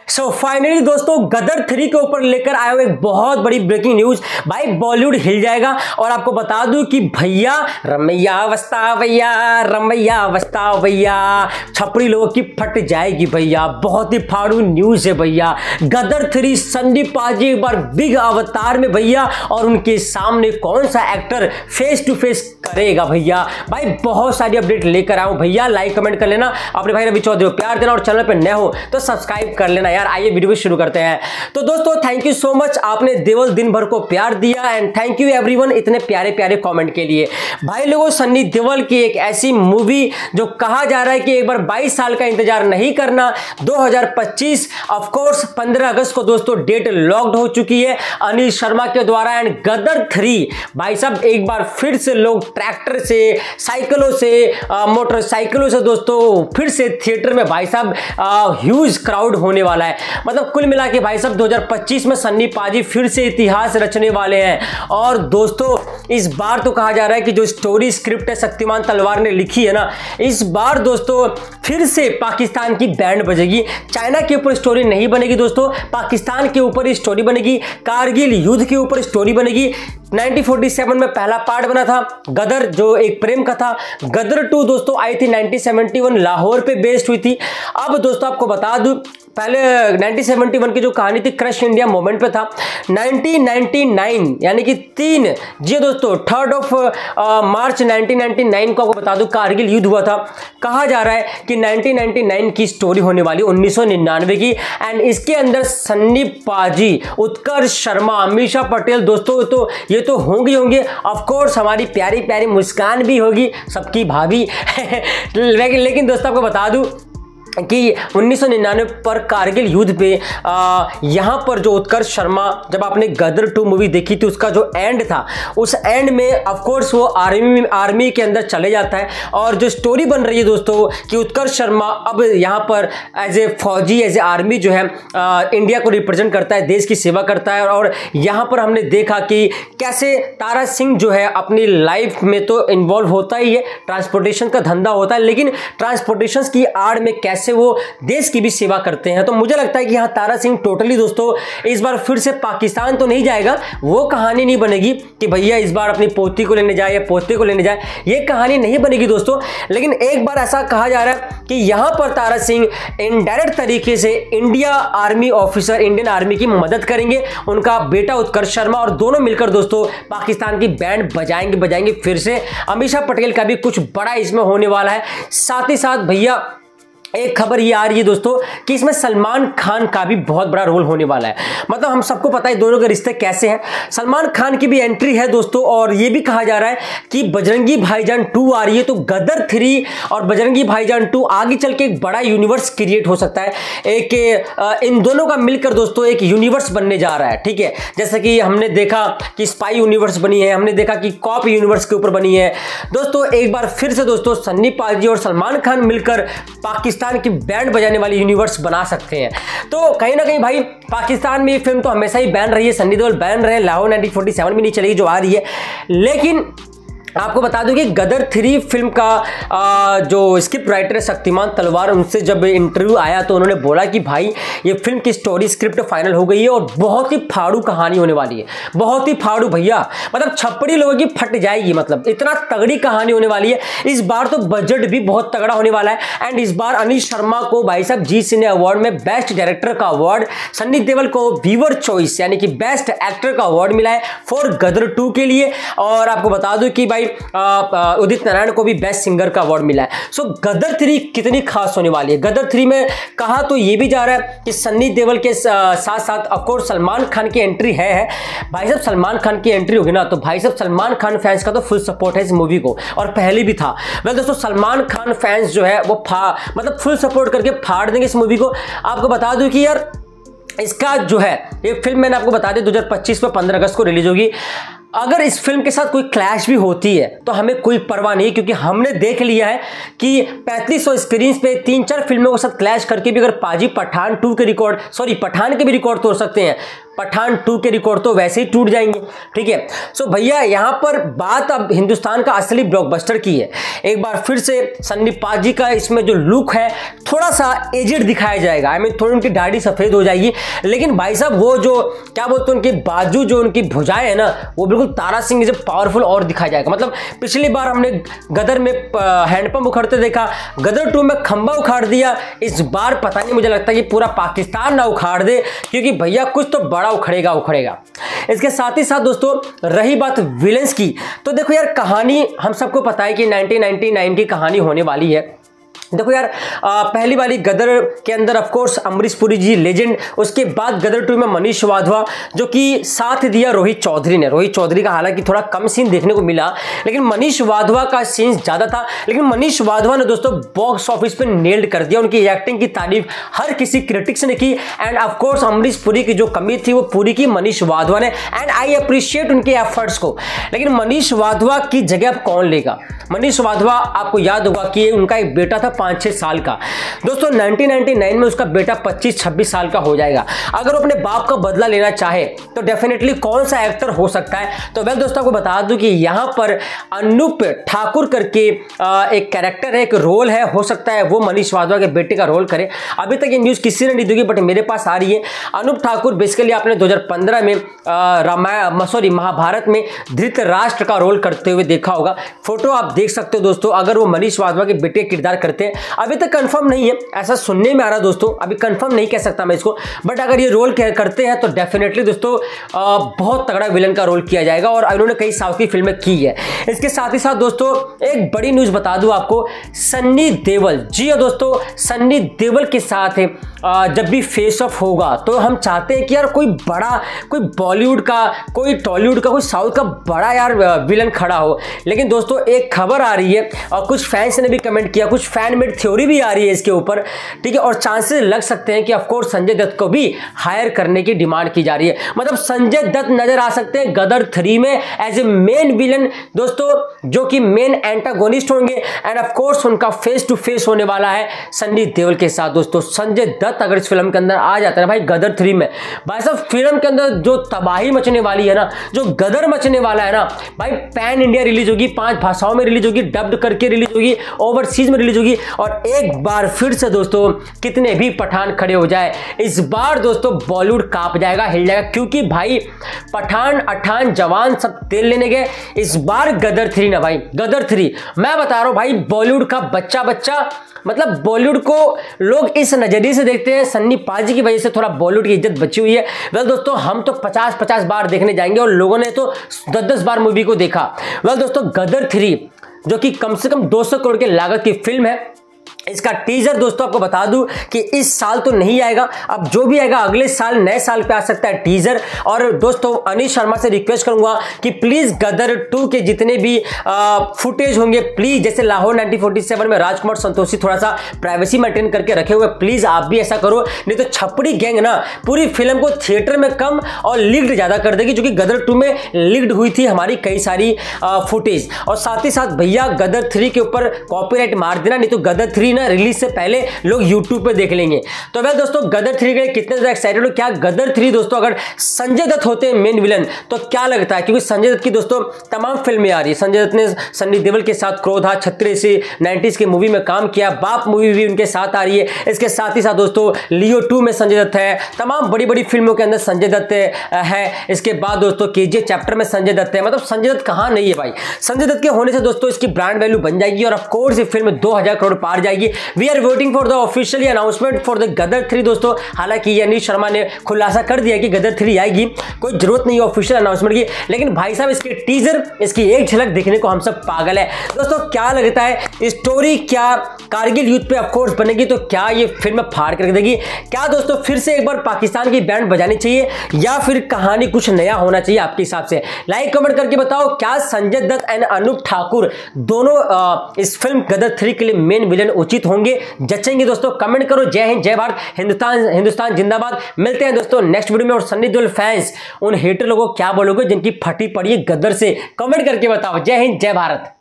So finally दोस्तों गदर 3 के ऊपर लेकर आए हुए एक बहुत बड़ी ब्रेकिंग न्यूज। भाई बॉलीवुड हिल जाएगा। और आपको बता दूं कि भैया रमैया वस्ता भैया, रमैया वस्ता भैया, छपड़ी लोगों की फट जाएगी भैया। बहुत ही फाड़ू न्यूज है भैया। गदर 3 संदीप पाजी एक बार बिग अवतार में भैया, और उनके सामने कौन सा एक्टर फेस टू फेस करेगा भैया। भाई बहुत सारी अपडेट लेकर आऊं भैया। लाइक कमेंट कर लेना, अपने भाई रवि चौधरी को प्यार देना, और चैनल पे नए हो तो सब्सक्राइब कर लेना यार। आइए वीडियो शुरू करते हैं। तो दोस्तों थैंक यू सो मच, आपने देवल दिन भर को प्यार दिया, एंड थैंक यू एवरीवन इतने प्यारे प्यारे कमेंट के लिए। भाई लोगों, सन्नी देओल की एक ऐसी मूवी जो कहा जा रहा है कि एक बार 22 साल का इंतजार नहीं करना, 2025 ऑफ कोर्स 15 अगस्त को दोस्तों डेट लॉक्ड हो चुकी है अनिल शर्मा के द्वारा। एंड गदर 3 भाई साहब एक बार फिर से लोग ट्रैक्टर से, साइकिलों से, मोटरसाइकिलों से दोस्तों फिर से थिएटर में भाई साहब ह्यूज क्राउड होने वाला है। मतलब कुल मिला के भाई साहब 2025 में सन्नी पाजी फिर से इतिहास रचने वाले हैं। और दोस्तों इस बार तो कहा जा रहा है कि जो स्टोरी स्क्रिप्ट है शक्तिमान तलवार ने लिखी है ना, इस बार दोस्तों फिर से पाकिस्तान की बैंड बजेगी। चाइना के ऊपर स्टोरी नहीं बनेगी दोस्तों, पाकिस्तान के ऊपर ही स्टोरी बनेगी। कारगिल युद्ध के ऊपर स्टोरी बनेगी। 1947 में पहला पार्ट बना था गदर, जो एक प्रेम कथा। गदर 2 दोस्तों आई थी 1971, लाहौर पे बेस्ड हुई थी। अब दोस्तों आपको बता दूं, पहले 1971 की जो कहानी थी क्रश इंडिया मोमेंट पे था। 1999 यानी कि 3 जी दोस्तों 3rd ऑफ मार्च 1999 को आपको बता दूं कारगिल युद्ध हुआ था। कहा जा रहा है कि 1999 की स्टोरी होने वाली 1999 की। एंड इसके अंदर सन्नी पाजी, उत्कर्ष शर्मा, अमीषा पटेल दोस्तों तो ये तो होंगे ऑफ कोर्स। हमारी प्यारी प्यारी मुस्कान भी होगी, सबकी भाभी लेकिन दोस्तों आपको बता दूं कि 1999 पर कारगिल युद्ध पे यहाँ पर जो उत्कर्ष शर्मा, जब आपने गदर 2 मूवी देखी थी उसका जो एंड था, उस एंड में ऑफ कोर्स वो आर्मी के अंदर चले जाता है। और जो स्टोरी बन रही है दोस्तों कि उत्कर्ष शर्मा अब यहाँ पर एज ए फौजी, एज ए आर्मी जो है इंडिया को रिप्रेजेंट करता है, देश की सेवा करता है। और यहाँ पर हमने देखा कि कैसे तारा सिंह जो है अपनी लाइफ में तो इन्वॉल्व होता ही है, ट्रांसपोर्टेशन का धंधा होता है, लेकिन ट्रांसपोर्टेशन की आड़ में कैसे वो देश की भी सेवा करते हैं। तो मुझे लगता है कि यहाँ तारा सिंह टोटली दोस्तों इस बार फिर से पाकिस्तान तो नहीं जाएगा। वो कहानी नहीं बनेगी कि भैया इस बार अपनी पोती को लेने जाए या पोते को लेने जाए, ये कहानी नहीं बनेगी दोस्तों। लेकिन एक बार ऐसा कहा जा रहा है कि यहाँ पर तारा सिंह इनडायरेक्ट तरीके से India army officer, Indian army की मदद करेंगे, उनका बेटा उत्कर्ष शर्मा, और दोनों मिलकर दोस्तों पाकिस्तान की बैंड बजाएंगे फिर से। अमीषा पटेल का भी कुछ बड़ा इसमें होने वाला है। साथ ही साथ भैया एक खबर ये आ रही है दोस्तों कि इसमें सलमान खान का भी बहुत बड़ा रोल होने वाला है। मतलब हम सबको पता है दोनों के रिश्ते कैसे हैं। सलमान खान की भी एंट्री है दोस्तों, और ये भी कहा जा रहा है कि बजरंगी भाईजान 2 आ रही है। तो गदर 3 और बजरंगी भाईजान 2 आगे चल के एक बड़ा यूनिवर्स क्रिएट हो सकता है। एक इन दोनों का मिलकर दोस्तों एक यूनिवर्स बनने जा रहा है, ठीक है। जैसे कि हमने देखा कि स्पाई यूनिवर्स बनी है, हमने देखा कि कॉप यूनिवर्स के ऊपर बनी है दोस्तों। एक बार फिर से दोस्तों सन्नी पाजी और सलमान खान मिलकर पाकिस्तान की बैंड बजाने वाली यूनिवर्स बना सकते हैं। तो कहीं ना कहीं भाई पाकिस्तान में ये फिल्म तो हमेशा ही बैन रही है, सन्नी देओल बैन रहे, लाहौर 1947 में नहीं चलेगी जो आ रही है। लेकिन आपको बता दूं कि गदर 3 फिल्म का जो स्क्रिप्ट राइटर है शक्तिमान तलवार, उनसे जब इंटरव्यू आया तो उन्होंने बोला कि भाई ये फिल्म की स्टोरी स्क्रिप्ट फाइनल हो गई है और बहुत ही फाड़ू कहानी होने वाली है, बहुत ही फाड़ू भैया। मतलब छपड़ी लोगों की फट जाएगी, मतलब इतना तगड़ी कहानी होने वाली है। इस बार तो बजट भी बहुत तगड़ा होने वाला है। एंड इस बार अनिल शर्मा को भाई साहब जी सिने अवार्ड में बेस्ट डायरेक्टर का अवार्ड, सन्नी देओल को व्यूअर चॉइस यानी कि बेस्ट एक्टर का अवार्ड मिला है फॉर गदर 2 के लिए। और आपको बता दूं कि भाई उदित नारायण को भी बेस्ट सिंगर का अवार्ड मिला है। सो गदर 3 कितनी खास होने वाली है। गदर 3 में कहा तो ये भी जा रहा है कि सन्नी देओल के साथ साथ ऑफकोर्स सलमान खान की एंट्री है। भाई साहब सलमान खान की एंट्री होगी ना तो भाई साहब सलमान खान फैंस का तो फुल सपोर्ट है इस मूवी को, और पहले भी था। वेल दोस्तों सलमान खान फैंस जो है वो मतलब फुल सपोर्ट करके फाड़ देंगे इस मूवी को। आपको बता दूं कि यार इसका जो है ये फिल्म मैंने आपको बता दी 2025 में 15 अगस्त को रिलीज होगी। अगर इस फिल्म के साथ कोई क्लैश भी होती है तो हमें कोई परवाह नहीं, क्योंकि हमने देख लिया है कि 3500 स्क्रीन पे 3-4 फिल्मों के साथ क्लैश करके भी अगर पाजी पठान के भी रिकॉर्ड तोड़ सकते हैं, पठान 2 के रिकॉर्ड तो वैसे ही टूट जाएंगे। ठीक है, सो भैया यहाँ पर बात अब हिंदुस्तान का असली ब्लॉकबस्टर की है। एक बार फिर से सन्नी पाजी का इसमें जो लुक है थोड़ा सा एजेड दिखाया जाएगा, थोड़ी उनकी दाढ़ी सफेद हो जाएगी, लेकिन भाई साहब वो जो क्या बोलते हैं उनकी बाजू, जो उनकी भुजाएं है ना, वो बिल्कुल तारा सिंह जैसे पावरफुल और दिखाया जाएगा। मतलब पिछली बार हमने गदर में हैंडपंप उखाड़ते देखा, गदर 2 में खंबा उखाड़ दिया, इस बार पता नहीं, मुझे लगता है कि पूरा पाकिस्तान ना उखाड़ दे, क्योंकि भैया कुछ तो बड़ा उखड़ेगा। इसके साथ ही साथ दोस्तों रही बात विलेंस की, तो देखो यार कहानी हम सबको पता है कि 1999 की कहानी होने वाली है। देखो यार पहली वाली गदर के अंदर of course Amrish Puri ji legend, उसके बाद गदर 2 में मनीष वाधवा, जो कि साथ दिया रोहित चौधरी ने। रोहित चौधरी का हालांकि थोड़ा कम सीन देखने को मिला, लेकिन मनीष वाधवा का सीन ज्यादा था। लेकिन मनीष वाधवा ने दोस्तों बॉक्स ऑफिस पे नेल्ड कर दिया, उनकी एक्टिंग की तारीफ हर किसी क्रिटिक्स ने की, and of course Amrish Puri की जो कमी थी वो पूरी की मनीष वाधवा ने, एंड आई अप्रिशिएट उनके एफर्ट्स को। लेकिन मनीष वाधवा की जगह अब कौन लेगा? मनीष वाधवा आपको याद होगा कि उनका एक बेटा था 5-6 साल का। दोस्तों 1999 में उसका बेटा 25-26 साल का हो जाएगा। अगर वो अपने बाप का बदला लेना चाहे तो डेफिनेटली कौन सा एक्टर हो सकता है? तो वेल दोस्तों को बता दूं कि यहां पर अनूप ठाकुर करके एक कैरेक्टर है, एक रोल है, हो सकता है वो मनीष वाधवा के बेटे का रोल करे। अभी तक ये न्यूज किसी ने नहीं दी, बट मेरे पास आ रही है। अनूप ठाकुर बेसिकली आपने 2015 में महाभारत में धृतराष्ट्र का रोल करते हुए देखा होगा। फोटो आप देख सकते हो दोस्तों, अगर वो मनीष वाधवा के बेटे किरदार करते हैं। अभी तक कंफर्म नहीं है, ऐसा सुनने में आ रहा दोस्तों, अभी कंफर्म नहीं कह सकता मैं इसको, बट अगर ये रोल करते हैं तो डेफिनेटली दोस्तों बहुत तगड़ा विलन का रोल किया जाएगा, और इन्होंने कई साउथ की फिल्में की है। इसके साथ ही साथ दोस्तों एक बड़ी न्यूज बता दूं आपको, सन्नी देओल, जी हाँ दोस्तों, सन्नी देओल के साथ जब भी फेस ऑफ होगा तो हम चाहते हैं कि यार कोई बड़ा, कोई बॉलीवुड का, कोई टॉलीवुड का, कोई साउथ का बड़ा यार विलन खड़ा हो। लेकिन दोस्तों एक खबर आ रही है और कुछ फैंस ने भी कमेंट किया, कुछ फैन मेड थ्योरी भी आ रही है इसके ऊपर, ठीक है, और चांसेस लग सकते हैं कि ऑफकोर्स संजय दत्त को भी हायर करने की डिमांड की जा रही है। मतलब संजय दत्त नजर आ सकते हैं गदर 3 में एज ए मेन विलन दोस्तों, जो कि मेन एंटागोनिस्ट होंगे, एंड ऑफकोर्स उनका फेस टू फेस होने वाला है सन्नी देओल के साथ। दोस्तों संजय दत्त अगर इस फिल्म के अंदर आ जाता है भाई गदर 3 में, भाई साहब फिल्म के अंदर जो तबाही मचने वाली है ना, जो गदर मचने वाला है ना भाई, पैन इंडिया रिलीज होगी, 5 भाषाओं में रिलीज होगी, डब्ड करके रिलीज होगी, ओवरसीज में रिलीज होगी, और एक बार फिर से दोस्तों कितने भी पठान खड़े हो जाए, इस बार दोस्तों बॉलीवुड कांप जाएगा, हिल जाएगा, क्योंकि भाई पठान अठान जवान सब तेल लेने गए, इस बार गदर 3 ना भाई, गदर 3 मैं बता रहा हूं भाई, बॉलीवुड का बच्चा मतलब बॉलीवुड को लोग इस नजरिए से देखते हैं, सन्नी पाजी की वजह से थोड़ा बॉलीवुड की इज्जत बची हुई है। वेल दोस्तों हम तो 50-50 बार देखने जाएंगे, और लोगों ने तो 10-10 बार मूवी को देखा। वेल दोस्तों गदर 3 जो कि कम से कम 200 करोड़ की लागत की फिल्म है, इसका टीजर दोस्तों आपको बता दूं कि इस साल तो नहीं आएगा, अब जो भी आएगा अगले साल, नए साल पे आ सकता है टीजर। और दोस्तों अनीश शर्मा से रिक्वेस्ट करूंगा कि प्लीज गदर 2 के जितने भी फुटेज होंगे, प्लीज जैसे लाहौर 1947 में राजकुमार संतोषी थोड़ा सा प्राइवेसी मेंटेन करके रखे हुए, प्लीज आप भी ऐसा करो, नहीं तो छपड़ी गैंग ना पूरी फिल्म को थिएटर में कम और लीक्ड ज्यादा कर देगी, जो कि गदर 2 में लीक्ड हुई थी हमारी कई सारी फुटेज। और साथ ही साथ भैया गदर 3 के ऊपर कॉपीराइट मार देना, नहीं तो गदर 3 ना रिलीज से पहले लोग YouTube पे देख लेंगे। तो वह दोस्तों गदर 3 के लिए कितने ज्यादा एक्साइटेड हो? क्या गदर 3 दोस्तों अगर संजय दत्त होते मेन विलन तो क्या लगता है? क्योंकि संजय दत्त की दोस्तों तमाम फिल्में आ रही है, संजय दत्त ने सन्नी देओल के साथ क्रोधा, छत्रे से 90s की मूवी में काम किया, बाप मूवी भी उनके साथ आ रही है। इसके साथ ही साथ दोस्तों लियो 2 में संजय दत्त है, तमाम बड़ी बड़ी फिल्मों के अंदर संजय दत्त है। इसके बाद दोस्तों KGF चैप्टर में संजय दत्त है। मतलब संजय दत्त कहां नहीं है भाई। संजय दत्त के होने से दोस्तों इसकी ब्रांड वैल्यू बन जाएगी और ऑफकोर्स ये फिल्म 2000 करोड़ पार जाएगी। We are waiting for the official announcement for the Gadar 3 दोस्तों। हालांकि अनीश शर्मा ने खुलासा कर दिया कि गदर 3 आएगी, कोई जरूरत नहीं है ऑफिशियल अनाउंसमेंट की, लेकिन भाई साहब इसके टीजर, इसकी एक झलक देखने को हम सब पागल है। दोस्तों क्या लगता है स्टोरी क्या कारगिल युद्ध पे ऑफकोर्स बनेगी? तो क्या ये फिल्म फाड़ कर देगी? क्या दोस्तों फिर से एक बार पाकिस्तान की बैंड बजानी चाहिए या फिर कहानी कुछ नया होना चाहिए आपके हिसाब से? लाइक कमेंट करके बताओ। क्या संजय दत्त एंड अनूप ठाकुर दोनों इस फिल्म गदर 3 के लिए मेन विलन उचित उचित होंगे, जचेंगे दोस्तों? कमेंट करो। जय हिंद, जय भारत, हिंदुस्तान जिंदाबाद। मिलते हैं दोस्तों नेक्स्ट वीडियो में। और सन्नी देओल फैंस, उन हेटर लोगों को क्या बोलोगे जिनकी फटी पड़ी है गदर से? कमेंट करके बताओ। जय हिंद, जय भारत।